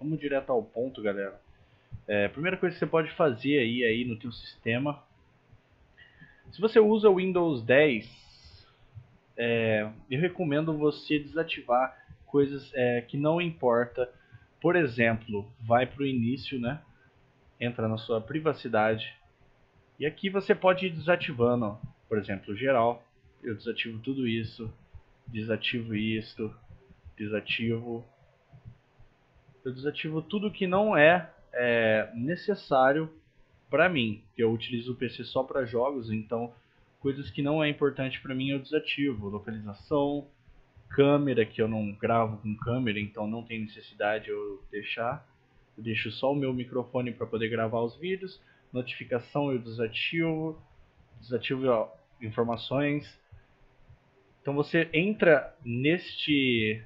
vamos direto ao ponto, galera. A primeira coisa que você pode fazer aí no teu sistema, se você usa o Windows 10, eu recomendo você desativar coisas que não importa. Por exemplo, vai para o início, né? Entra na sua privacidade e aqui você pode ir desativando, ó. Por exemplo, geral, eu desativo tudo isso, desativo isto, eu desativo tudo que não é necessário para mim, que eu utilizo o PC só para jogos, então coisas que não é importante para mim eu desativo, localização, câmera, que eu não gravo com câmera, então não tem necessidade eu deixar. Eu deixo só o meu microfone para poder gravar os vídeos. Notificação eu desativo ó, informações. Então você entra neste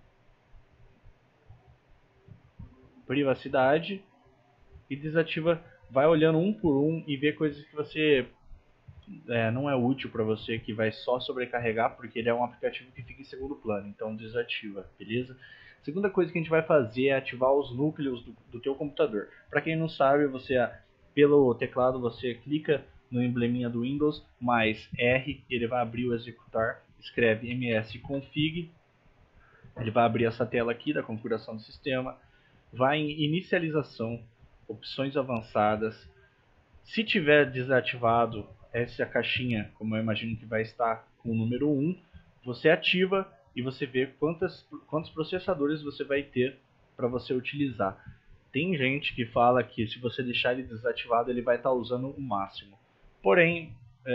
privacidade e desativa, vai olhando um por um e vê coisas que você não é útil para você, que vai só sobrecarregar, porque ele é um aplicativo que fica em segundo plano, então desativa, beleza? Segunda coisa que a gente vai fazer é ativar os núcleos do teu computador. Para quem não sabe, pelo teclado você clica no embleminha do Windows, mais R, ele vai abrir o executar, escreve msconfig, ele vai abrir essa tela aqui da configuração do sistema, vai em inicialização, opções avançadas. Se tiver desativado essa caixinha, como eu imagino que vai estar com o número 1, você ativa e você vê quantos processadores você vai ter para você utilizar. Tem gente que fala que se você deixar ele desativado, ele vai estar usando o máximo. Porém,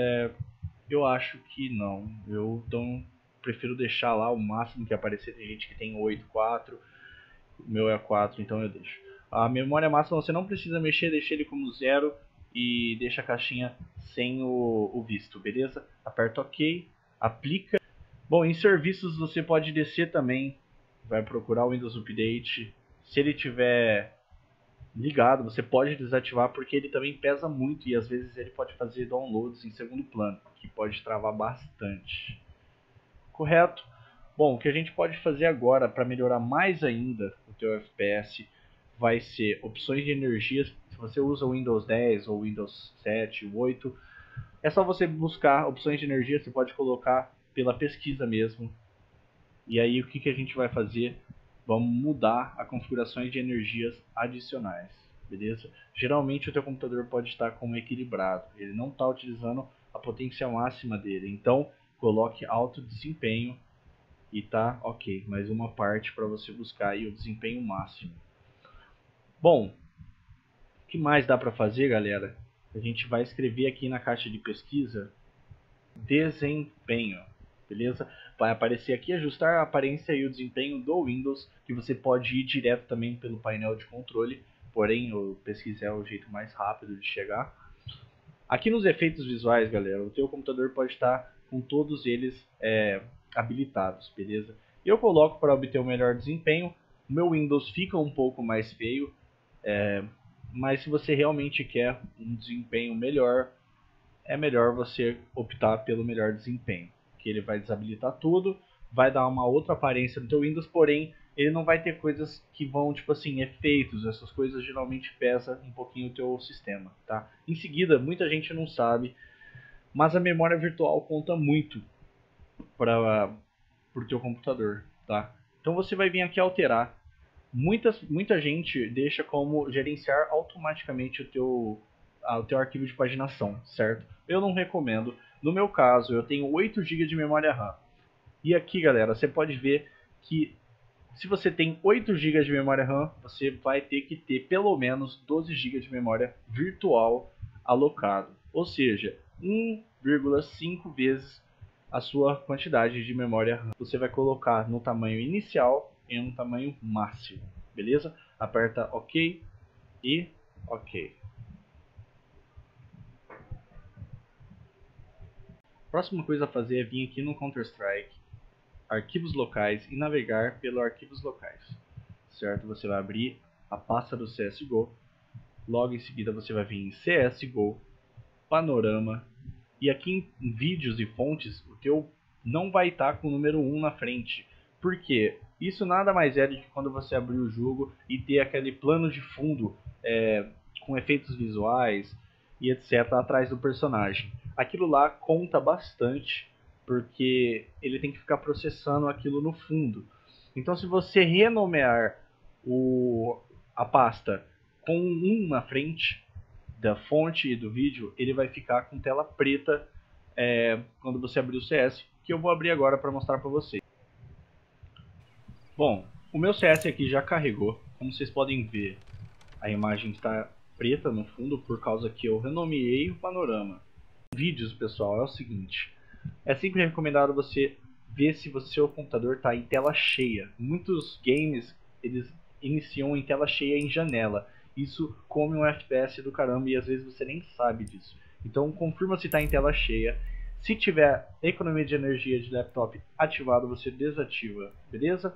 eu acho que não. Eu prefiro deixar lá o máximo que aparecer. Tem gente que tem 8, 4, o meu é 4, então eu deixo. A memória máxima você não precisa mexer, deixa ele como 0 e deixa a caixinha sem o visto, beleza? Aperta OK, aplica. Bom, em serviços você pode descer também, vai procurar o Windows Update. Se ele tiver ligado, você pode desativar porque ele também pesa muito e às vezes ele pode fazer downloads em segundo plano, que pode travar bastante. Correto? Bom, o que a gente pode fazer agora para melhorar mais ainda o teu FPS vai ser opções de energias. Se você usa o Windows 10 ou Windows 7, 8, é só você buscar opções de energia, você pode colocar pela pesquisa mesmo. E aí o que a gente vai fazer? Vamos mudar a configurações de energias adicionais, beleza? Geralmente o teu computador pode estar como equilibrado, ele não está utilizando a potência máxima dele, então coloque alto desempenho e tá ok, mais uma parte para você buscar aí o desempenho máximo. Bom, o que mais dá para fazer, galera? A gente vai escrever aqui na caixa de pesquisa desempenho, beleza? Vai aparecer aqui ajustar a aparência e o desempenho do Windows, que você pode ir direto também pelo painel de controle, porém o pesquisa é o jeito mais rápido de chegar. Aqui nos efeitos visuais, galera, o teu computador pode estar com todos eles habilitados, beleza? Eu coloco para obter o melhor desempenho. O meu Windows fica um pouco mais feio, mas se você realmente quer um desempenho melhor, é melhor você optar pelo melhor desempenho, que ele vai desabilitar tudo, vai dar uma outra aparência no teu Windows, porém ele não vai ter coisas que vão, tipo assim, efeitos, essas coisas geralmente pesa um pouquinho o teu sistema, tá? Em seguida, muita gente não sabe, mas a memória virtual conta muito para o teu computador, tá? Então você vai vir aqui alterar. Muita gente deixa como gerenciar automaticamente o teu arquivo de paginação, certo? Eu não recomendo. No meu caso, eu tenho 8 GB de memória RAM. E aqui, galera, você pode ver que se você tem 8 GB de memória RAM, você vai ter que ter pelo menos 12 GB de memória virtual alocado. Ou seja, 1,5 vezes a sua quantidade de memória RAM. Você vai colocar no tamanho inicial e no tamanho máximo, beleza? Aperta OK e OK. Próxima coisa a fazer é vir aqui no Counter-Strike, arquivos locais e navegar pelo arquivos locais, certo? Você vai abrir a pasta do CSGO, logo em seguida você vai vir em CSGO, panorama, e aqui em vídeos e fontes, o teu não vai estar com o número 1 na frente. Por quê? Isso nada mais é do que quando você abrir o jogo e ter aquele plano de fundo com efeitos visuais e etc. atrás do personagem. Aquilo lá conta bastante, porque ele tem que ficar processando aquilo no fundo. Então, se você renomear a pasta com um na frente da fonte e do vídeo, ele vai ficar com tela preta quando você abrir o CS, que eu vou abrir agora para mostrar para vocês. Bom, o meu CS aqui já carregou. Como vocês podem ver, a imagem está preta no fundo por causa que eu renomeei o panorama. Vídeos, pessoal, é o seguinte: é sempre recomendado você ver se o seu computador está em tela cheia. Muitos games eles iniciam em tela cheia em janela. Isso come um FPS do caramba e às vezes você nem sabe disso. Então confirma se está em tela cheia. Se tiver economia de energia de laptop ativado, você desativa, beleza?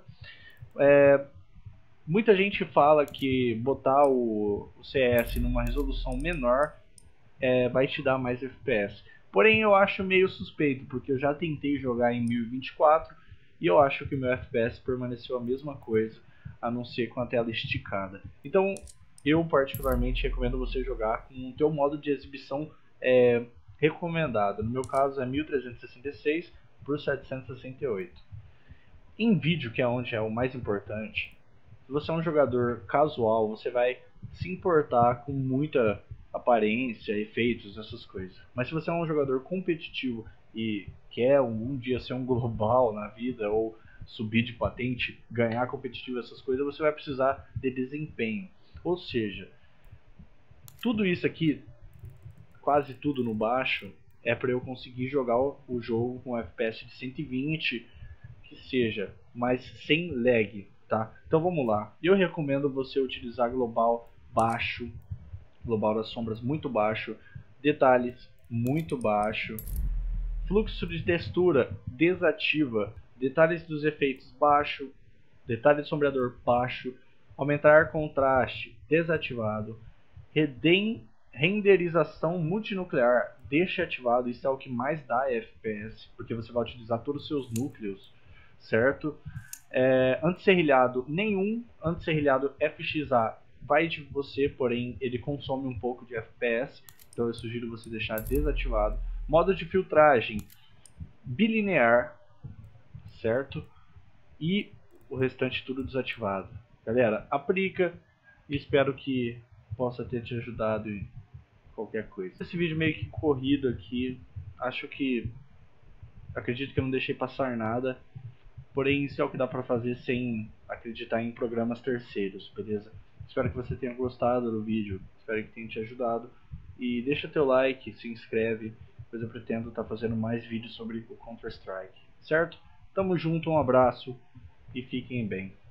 Muita gente fala que botar o CS numa resolução menor vai te dar mais FPS. Porém, eu acho meio suspeito, porque eu já tentei jogar em 1024 e eu acho que o meu FPS permaneceu a mesma coisa, a não ser com a tela esticada. Então, eu particularmente recomendo você jogar com o teu modo de exibição recomendado. No meu caso é 1366 por 768. Em vídeo, que é onde é o mais importante, se você é um jogador casual, você vai se importar com muita aparência, efeitos, essas coisas. Mas se você é um jogador competitivo e quer um dia ser um global na vida, ou subir de patente, ganhar competitivo, essas coisas, você vai precisar de desempenho. Ou seja, tudo isso aqui, quase tudo no baixo, é para eu conseguir jogar o jogo com FPS de 120, que seja, mas sem lag, tá? Então vamos lá. Eu recomendo você utilizar global baixo, global das sombras muito baixo, detalhes muito baixo, fluxo de textura desativa, detalhes dos efeitos baixo, detalhe de sombreador baixo, aumentar contraste desativado, renderização multinuclear deixa ativado, isso é o que mais dá FPS, porque você vai utilizar todos os seus núcleos, certo? Antisserrilhado nenhum, antisserrilhado FXA vai de você, porém ele consome um pouco de FPS, então eu sugiro você deixar desativado. Modo de filtragem bilinear, certo? E o restante tudo desativado. Galera, aplica e espero que possa ter te ajudado em qualquer coisa. Esse vídeo meio que corrido aqui, acredito que eu não deixei passar nada, porém isso é o que dá pra fazer sem acreditar em programas terceiros, beleza? Espero que você tenha gostado do vídeo, espero que tenha te ajudado e deixa teu like, se inscreve, pois eu pretendo estar fazendo mais vídeos sobre o Counter Strike, certo? Tamo junto, um abraço e fiquem bem.